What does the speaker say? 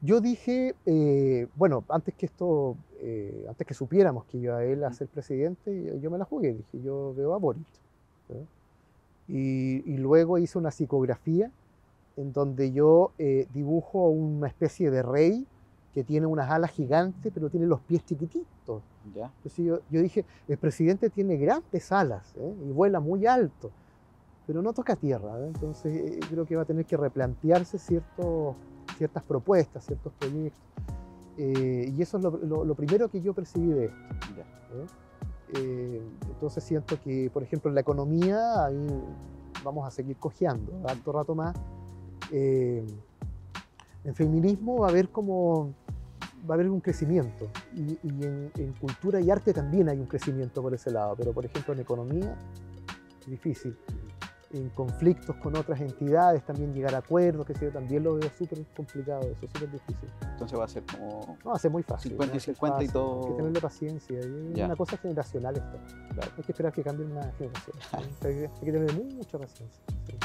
Yo dije, bueno, antes que supiéramos que iba él a ser presidente, yo me la jugué, dije, yo veo a Boric. ¿Sí? Y luego hice una psicografía en donde yo dibujo una especie de rey que tiene unas alas gigantes, pero tiene los pies chiquititos. ¿Ya? Entonces yo dije, el presidente tiene grandes alas y vuela muy alto, pero no toca tierra. Entonces creo que va a tener que replantearse ciertas propuestas, ciertos proyectos. Y eso es lo primero que yo percibí de esto. Ya. Entonces siento que, por ejemplo, en la economía ahí vamos a seguir cojeando harto rato más. Eh, en feminismo va a haber un crecimiento y en cultura y arte también hay un crecimiento por ese lado, pero por ejemplo en economía es difícil. En conflictos con otras entidades también llegar a acuerdos, que sé yo, también lo veo súper complicado, eso es súper difícil. Entonces va a ser como No, va a ser muy fácil. 50 y 50 y Hay que todo. tenerle paciencia. Es Ya, una cosa generacional esto. claro. Hay que esperar que cambie una generación. Hay que tener mucha paciencia. Sí.